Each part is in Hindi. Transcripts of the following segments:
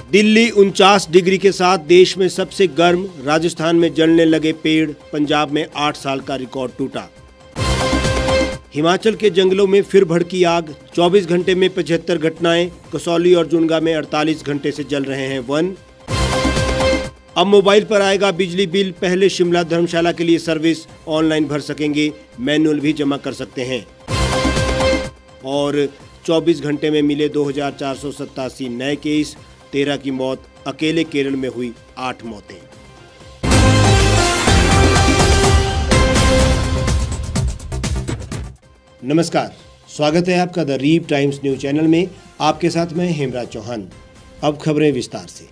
दिल्ली 49 डिग्री के साथ देश में सबसे गर्म, राजस्थान में जलने लगे पेड़, पंजाब में 8 साल का रिकॉर्ड टूटा। हिमाचल के जंगलों में फिर भड़की आग, 24 घंटे में 75 घटनाएं, कसौली और जुनगा में 48 घंटे से जल रहे हैं वन। अब मोबाइल पर आएगा बिजली बिल, पहले शिमला धर्मशाला के लिए सर्विस ऑनलाइन भर सकेंगे, मैनुअल भी जमा कर सकते हैं। और 24 घंटे में मिले 2487 नए केस, 13 की मौत, अकेले केरल में हुई 8 मौतें। नमस्कार, स्वागत है आपका The Reap Times news channel में। आपके साथ मैं हेमराज चौहान। अब खबरें विस्तार से।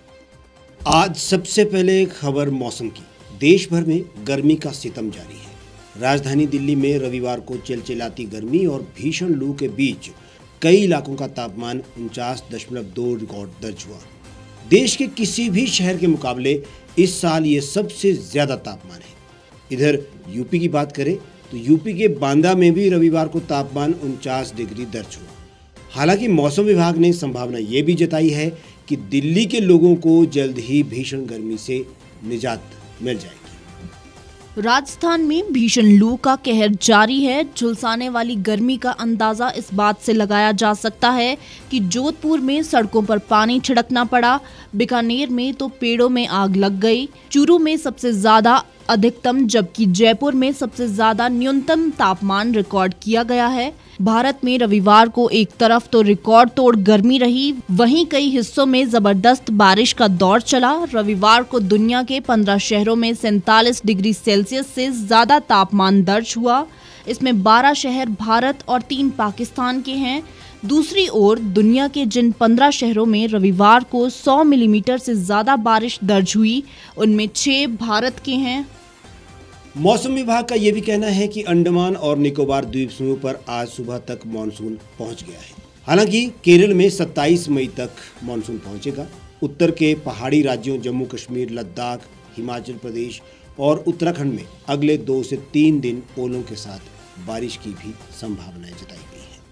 आज सबसे पहले खबर मौसम की। देश भर में गर्मी का सितम जारी है। राजधानी दिल्ली में रविवार को चिलचिलाती गर्मी और भीषण लू के बीच कई इलाकों का तापमान 49.2 रिकॉर्ड दर्ज हुआ। देश के किसी भी शहर के मुकाबले इस साल ये सबसे ज्यादा तापमान है। इधर यूपी की बात करें तो यूपी के बांदा में भी रविवार को तापमान 49 डिग्री दर्ज हुआ। हालांकि मौसम विभाग ने संभावना ये भी जताई है कि दिल्ली के लोगों को जल्द ही भीषण गर्मी से निजात मिल जाएगी। राजस्थान में भीषण लू का कहर जारी है। झुलसाने वाली गर्मी का अंदाजा इस बात से लगाया जा सकता है कि जोधपुर में सड़कों पर पानी छिड़कना पड़ा, बीकानेर में तो पेड़ों में आग लग गई, चूरू में सबसे ज्यादा अधिकतम जबकि जयपुर में सबसे ज्यादा न्यूनतम तापमान रिकॉर्ड किया गया है। भारत में रविवार को एक तरफ तो रिकॉर्ड तोड़ गर्मी रही, वहीं कई हिस्सों में जबरदस्त बारिश का दौर चला। रविवार को दुनिया के 15 शहरों में 47 डिग्री सेल्सियस से ज्यादा तापमान दर्ज हुआ। इसमें 12 शहर भारत और 3 पाकिस्तान के हैं। दूसरी ओर दुनिया के जिन 15 शहरों में रविवार को 100 मिलीमीटर से ज्यादा बारिश दर्ज हुई, उनमें 6 भारत के हैं। मौसम विभाग का यह भी कहना है कि अंडमान और निकोबार द्वीप समूह पर आज सुबह तक मानसून पहुंच गया है। हालांकि केरल में 27 मई तक मानसून पहुंचेगा। उत्तर के पहाड़ी राज्यों जम्मू कश्मीर, लद्दाख, हिमाचल प्रदेश और उत्तराखंड में अगले 2 से 3 दिन ओलों के साथ बारिश की भी संभावनाएं जताई गई है।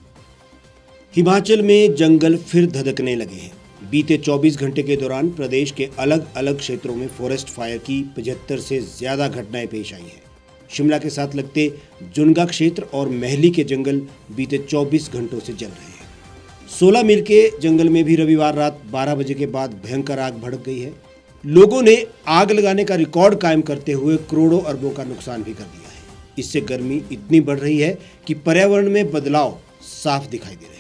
हिमाचल में जंगल फिर धधकने लगे हैं। बीते 24 घंटे के दौरान प्रदेश के अलग अलग क्षेत्रों में फॉरेस्ट फायर की 75 से ज्यादा घटनाएं पेश आई हैं। शिमला के साथ लगते जुनगा क्षेत्र और महली के जंगल बीते 24 घंटों से जल रहे हैं। 16 मील के जंगल में भी रविवार रात 12 बजे के बाद भयंकर आग भड़क गई है। लोगों ने आग लगाने का रिकॉर्ड कायम करते हुए करोड़ों अरबों का नुकसान भी कर दिया है। इससे गर्मी इतनी बढ़ रही है कि पर्यावरण में बदलाव साफ दिखाई दे रहे हैं।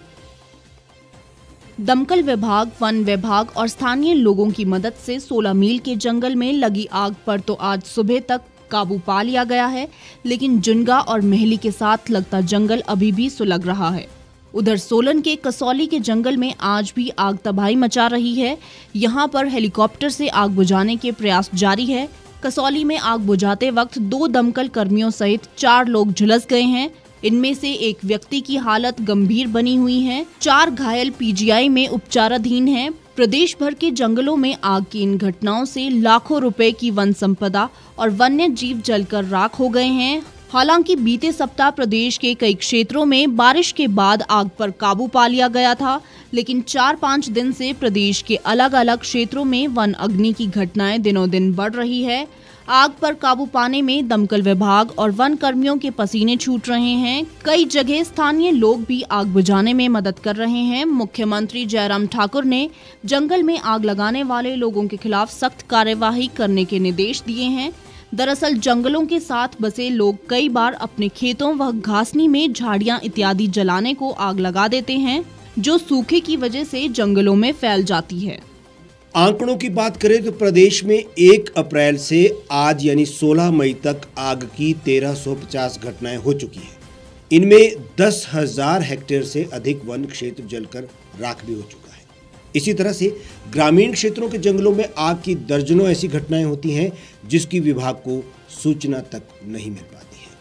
दमकल विभाग, वन विभाग और स्थानीय लोगों की मदद से 16 मील के जंगल में लगी आग पर तो आज सुबह तक काबू पा लिया गया है, लेकिन जुनगा और महली के साथ लगता जंगल अभी भी सुलग रहा है। उधर सोलन के कसौली के जंगल में आज भी आग तबाही मचा रही है। यहाँ पर हेलीकॉप्टर से आग बुझाने के प्रयास जारी है। कसौली में आग बुझाते वक्त 2 दमकल कर्मियों सहित 4 लोग झुलस गए हैं। इनमें से एक व्यक्ति की हालत गंभीर बनी हुई है। 4 घायल पीजीआई में उपचाराधीन हैं। प्रदेश भर के जंगलों में आग की इन घटनाओं से लाखों रुपए की वन संपदा और वन्य जीव जलकर राख हो गए हैं। हालांकि बीते सप्ताह प्रदेश के कई क्षेत्रों में बारिश के बाद आग पर काबू पा लिया गया था, लेकिन 4-5 दिन से प्रदेश के अलग अलग क्षेत्रों में वन अग्नि की घटनाएं दिनों दिन बढ़ रही है। आग पर काबू पाने में दमकल विभाग और वन कर्मियों के पसीने छूट रहे हैं। कई जगह स्थानीय लोग भी आग बुझाने में मदद कर रहे हैं। मुख्यमंत्री जयराम ठाकुर ने जंगल में आग लगाने वाले लोगों के खिलाफ सख्त कार्यवाही करने के निर्देश दिए हैं। दरअसल जंगलों के साथ बसे लोग कई बार अपने खेतों व घासनी में झाड़ियां इत्यादि जलाने को आग लगा देते हैं, जो सूखे की वजह से जंगलों में फैल जाती है। आंकड़ों की बात करें तो प्रदेश में 1 अप्रैल से आज यानी 16 मई तक आग की 1350 घटनाएं हो चुकी हैं। इनमें 10,000 हेक्टेयर से अधिक वन क्षेत्र जलकर राख भी हो चुका है। इसी तरह से ग्रामीण क्षेत्रों के जंगलों में आग की दर्जनों ऐसी घटनाएं होती हैं जिसकी विभाग को सूचना तक नहीं मिल पाती है।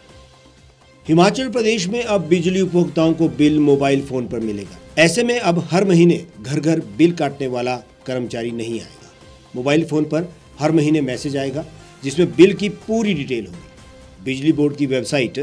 हिमाचल प्रदेश में अब बिजली उपभोक्ताओं को बिल मोबाइल फोन पर मिलेगा। ऐसे में अब हर महीने घर घर बिल काटने वाला कर्मचारी नहीं आएगा। मोबाइल फोन पर हर महीने मैसेज आएगा जिसमें बिल की पूरी डिटेल होगी। बिजली बोर्ड की वेबसाइट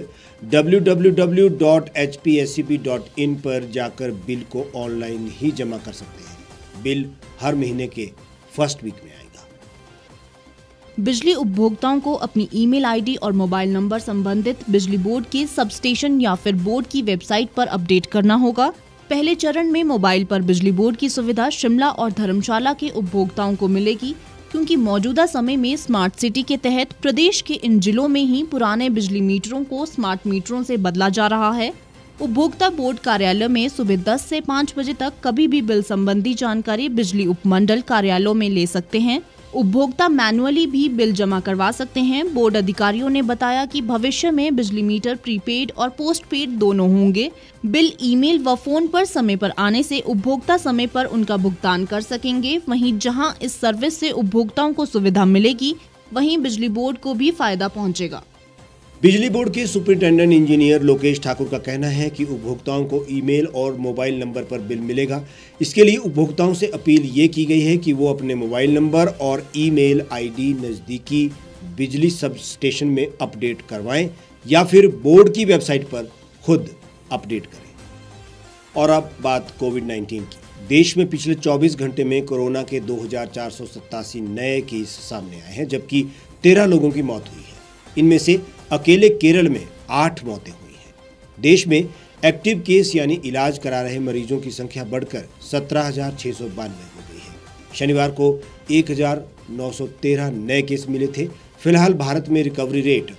www.hpscp.in पर जाकर बिल को ऑनलाइन ही जमा कर सकते हैं। बिल हर महीने के फर्स्ट वीक में आएगा। बिजली उपभोक्ताओं को अपनी ईमेल आईडी और मोबाइल नंबर संबंधित बिजली बोर्ड के सब स्टेशन या फिर बोर्ड की वेबसाइट पर अपडेट करना होगा। पहले चरण में मोबाइल पर बिजली बोर्ड की सुविधा शिमला और धर्मशाला के उपभोक्ताओं को मिलेगी, क्योंकि मौजूदा समय में स्मार्ट सिटी के तहत प्रदेश के इन जिलों में ही पुराने बिजली मीटरों को स्मार्ट मीटरों से बदला जा रहा है। उपभोक्ता बोर्ड कार्यालय में सुबह 10 से 5 बजे तक कभी भी बिल संबंधी जानकारी बिजली उपमंडल कार्यालयों में ले सकते हैं। उपभोक्ता मैनुअली भी बिल जमा करवा सकते हैं। बोर्ड अधिकारियों ने बताया कि भविष्य में बिजली मीटर प्रीपेड और पोस्टपेड दोनों होंगे। बिल ईमेल व फोन पर समय पर आने से उपभोक्ता समय पर उनका भुगतान कर सकेंगे। वहीं जहां इस सर्विस से उपभोक्ताओं को सुविधा मिलेगी, वहीं बिजली बोर्ड को भी फायदा पहुंचेगा। बिजली बोर्ड के सुपरिटेंडेंट इंजीनियर लोकेश ठाकुर का कहना है कि उपभोक्ताओं को ईमेल और मोबाइल नंबर पर बिल मिलेगा। इसके लिए उपभोक्ताओं से अपील ये की गई है कि वो अपने मोबाइल नंबर और ईमेल आईडी नज़दीकी बिजली सब स्टेशन में अपडेट करवाएं या फिर बोर्ड की वेबसाइट पर खुद अपडेट करें। और अब बात कोविड-19 की। देश में पिछले 24 घंटे में कोरोना के 2487 नए केस सामने आए हैं, जबकि 13 लोगों की मौत हुई है। इनमें से अकेले केरल में 8 मौतें हुई हैं। देश में एक्टिव केस यानी इलाज करा रहे मरीजों की संख्या बढ़कर 17,692 हो गई है। शनिवार को 1,913 नए केस मिले थे। फिलहाल भारत में रिकवरी रेट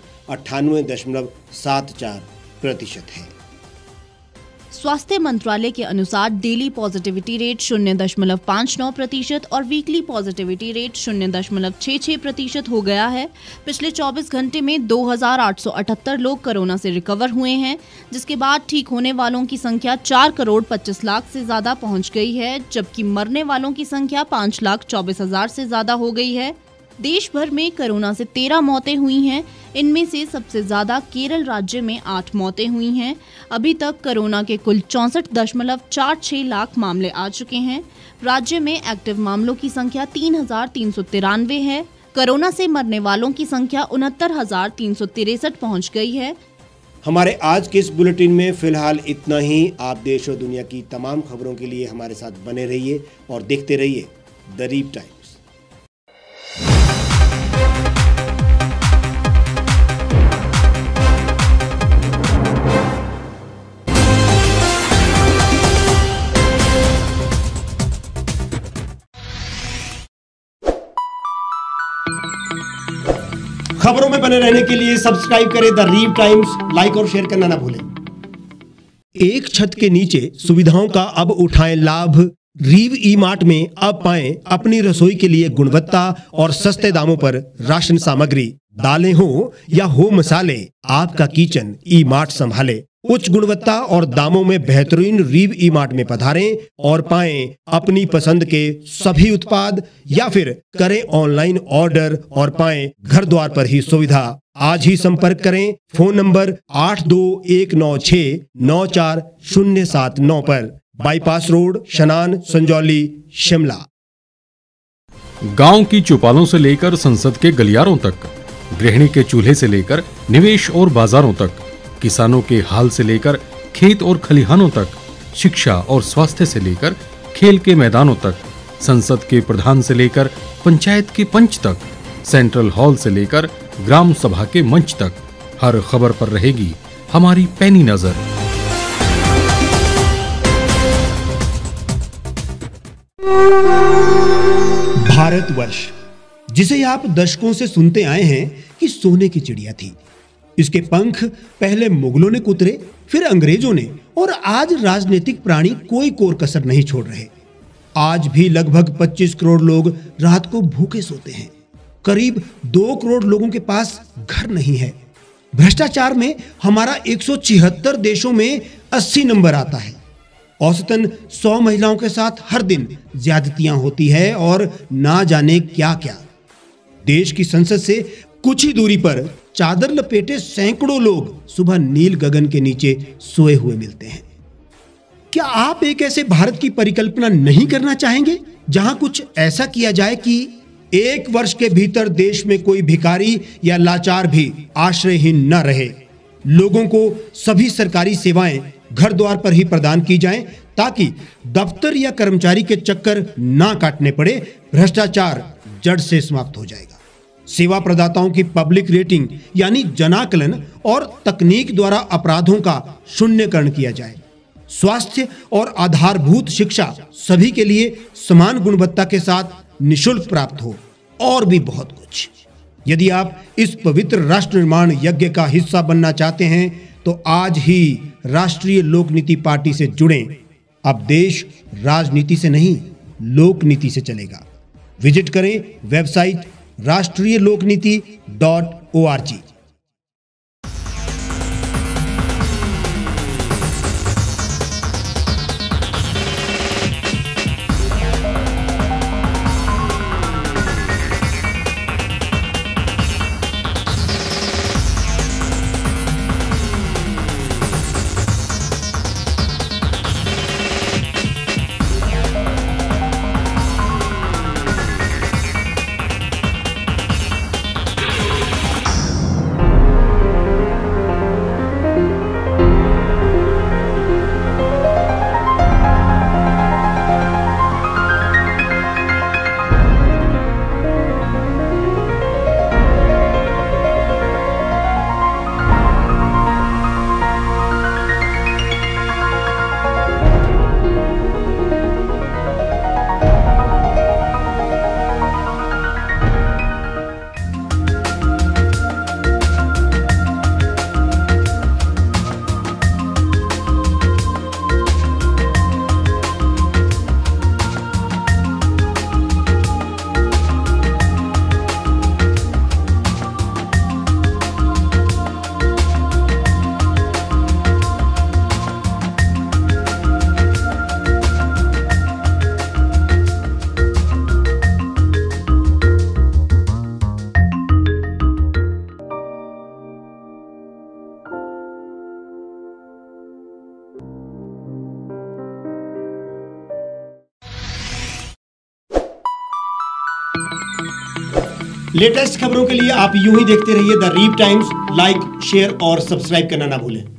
98.74% है। स्वास्थ्य मंत्रालय के अनुसार डेली पॉजिटिविटी रेट 0.59% और वीकली पॉजिटिविटी रेट 0.66% हो गया है। पिछले 24 घंटे में 2,878 लोग कोरोना से रिकवर हुए हैं, जिसके बाद ठीक होने वालों की संख्या 4,25,00,000 से ज्यादा पहुंच गई है, जबकि मरने वालों की संख्या 5,24,000 से ज्यादा हो गई है। देश भर में कोरोना से 13 मौतें हुई हैं। इनमें से सबसे ज्यादा केरल राज्य में 8 मौतें हुई हैं। अभी तक कोरोना के कुल 64.46 लाख मामले आ चुके हैं। राज्य में एक्टिव मामलों की संख्या 3,393 है। कोरोना से मरने वालों की संख्या 69,363 पहुंच गई है। हमारे आज के इस बुलेटिन में फिलहाल इतना ही। आप देश और दुनिया की तमाम खबरों के लिए हमारे साथ बने रहिए और देखते रहिए द रीप टाइम्स। खबरों में बने रहने के लिए सब्सक्राइब करें द रीप टाइम्स, लाइक और शेयर करना ना भूलें। एक छत के नीचे सुविधाओं का अब उठाएं लाभ। रीव ई मार्ट में अब पाएं अपनी रसोई के लिए गुणवत्ता और सस्ते दामों पर राशन सामग्री। दालें हो या हो मसाले, आपका किचन ई मार्ट संभाले। उच्च गुणवत्ता और दामों में बेहतरीन रीव ई मार्ट में पधारें और पाएं अपनी पसंद के सभी उत्पाद, या फिर करें ऑनलाइन ऑर्डर और पाएं घर द्वार पर ही सुविधा। आज ही संपर्क करें फोन नंबर 8219694079 पर, बाईपास रोड, शनान, संजौली, शिमला। गांव की चौपालों से लेकर संसद के गलियारों तक, गृहिणी के चूल्हे से लेकर निवेश और बाजारों तक, किसानों के हाल से लेकर खेत और खलिहानों तक, शिक्षा और स्वास्थ्य से लेकर खेल के मैदानों तक, संसद के प्रधान से लेकर पंचायत के पंच तक, सेंट्रल हॉल से लेकर ग्राम सभा के मंच तक, हर खबर पर रहेगी हमारी पैनी नजर। भारतवर्ष, जिसे आप दशकों से सुनते आए हैं कि सोने की चिड़िया थी। इसके पंख पहले मुगलों ने कुतरे, फिर अंग्रेजों ने, और आज राजनीतिक प्राणी कोई कोर कसर नहीं छोड़ रहे। आज भी लगभग 25 करोड़ लोग रात को भूखे सोते हैं। करीब 2 करोड़ लोगों के पास घर नहीं है। भ्रष्टाचार में हमारा 176 देशों में 80 नंबर आता है। औसतन 100 महिलाओं के साथ हर दिन ज्यादतियां होती है और ना जाने क्या क्या। देश की संसद से कुछ ही दूरी पर चादर लपेटे सैकड़ों लोग सुबह नील गगन के नीचे सोए हुए मिलते हैं। क्या आप एक ऐसे भारत की परिकल्पना नहीं करना चाहेंगे जहां कुछ ऐसा किया जाए कि 1 वर्ष के भीतर देश में कोई भिखारी या लाचार भी आश्रयहीन न रहे? लोगों को सभी सरकारी सेवाएं घर द्वार पर ही प्रदान की जाएं, ताकि दफ्तर या कर्मचारी के चक्कर ना काटने पड़े। भ्रष्टाचार जड़ से समाप्त हो जाएगा। सेवा प्रदाताओं की पब्लिक रेटिंग यानी जनाकलन और तकनीक द्वारा अपराधों का शून्यकरण किया जाए। स्वास्थ्य और आधारभूत शिक्षा सभी के लिए समान गुणवत्ता के साथ निःशुल्क प्राप्त हो, और भी बहुत कुछ। यदि आप इस पवित्र राष्ट्र निर्माण यज्ञ का हिस्सा बनना चाहते हैं तो आज ही राष्ट्रीय लोक नीति पार्टी से जुड़ें। अब देश राजनीति से नहीं, लोक नीति से चलेगा। विजिट करें वेबसाइट rashtriyalokniti.org। लेटेस्ट खबरों के लिए आप यूं ही देखते रहिए The Reap Times. Like, share और सब्सक्राइब करना ना भूलें।